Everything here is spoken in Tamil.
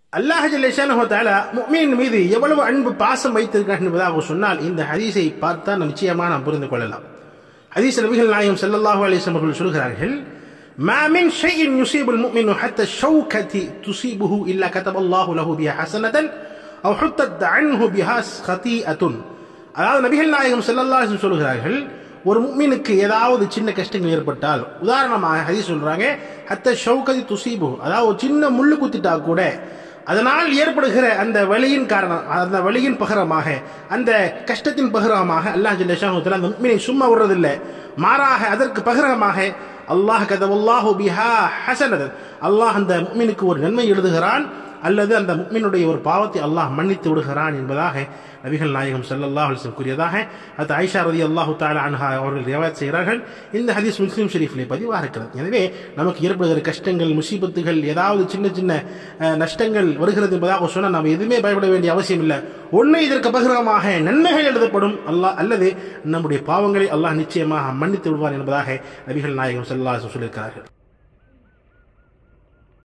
அல்லாஹ் ஜல்ல ஷானஹு வ தஆலா முஃமினின் மீது எவ்வளவு அன்பு பாசம் வைத்திருக்கிறார் என்பதாக சொன்னால் இந்த ஹதீஸை பார்த்தா நிச்சயமாக நாம் புரிந்து கொள்ளலாம். ஹதீஸ் நபிகள் நாயகம் ஸல்லல்லாஹு அலைஹி வஸல்லம் அவர்கள் சொல்கிறார்கள், மா மின் ஷைஇன் யுஸீபுல் முஃமினு ஹத்தா ஷௌகதி துஸீபுஹு இல்லா கதபல்லாஹு லஹு பிஹா ஹஸனத்தன் அவ் ஹுத்தத் அன்ஹு பிஹா கதீஅத்துன். அதாவது நபிகள் நாயகம் ஸல்லல்லாஹு அலைஹி வஸல்லம் சொல்கிறார்கள், ஒரு முஃமினுக்கு ஏதாவது சின்ன கஷ்டங்கள் ஏற்பட்டால், உதாரணமாக ஹதீஸ் சொல்றாங்க, ஹத்தா ஷௌகதி துஸீபுஹு, அதாவது ஒரு சின்ன முள்ளு குத்திட்டா கூட அதனால் ஏற்படுகிற அந்த வலியின் காரணம், அந்த வலியின் பகரமாக, அந்த கஷ்டத்தின் பகரமாக அல்லாஹ் ஜல்ல ஷானஹு வ தஆலா அந்த முஃமினை சும்மா விடுறதில்லை, மாறாக அதற்கு பகரமாக அல்லாஹ் கதவல்லாஹு பிஹா ஹஸனத்தன், அல்லாஹ் அந்த முஃமினுக்கு ஒரு நன்மை எழுதுகிறான் அல்லது அந்த முஃமினுடைய ஒரு பாவத்தை அல்லாஹ் மன்னித்து விடுகிறான் என்பதாக நபிகள் நாயகம் ஸல்லல்லாஹு அலைஹி வஸல்லம் கூறியதாக அது ஆயிஷா ரலியல்லாஹு தஆலா அன்ஹா அவர்கள் ரிவாயத் செய்கிறார்கள். இந்த ஹதீஸ் முஸ்லிம் ஷரீஃபிலே பதிவாக இருக்கிறது. எனவே நமக்கு ஏற்படுகிற கஷ்டங்கள், முசீபத்துகள், ஏதாவது சின்ன சின்ன நஷ்டங்கள் வருகிறது என்பதாக சொன்னால் நாம் எதுவுமே பயப்பட வேண்டிய அவசியம் இல்லை. ஒன்று இதற்கு பகிரமாக நன்மைகள் எழுதப்படும் அல்லாஹ், அல்லது நம்முடைய பாவங்களை அல்லாஹ் நிச்சயமாக மன்னித்து விடுவார் என்பதாக நபிகள் நாயகம் ஸல்லல்லாஹு அலைஹி வஸல்லம் சொல்லியிருக்கிறார்கள்.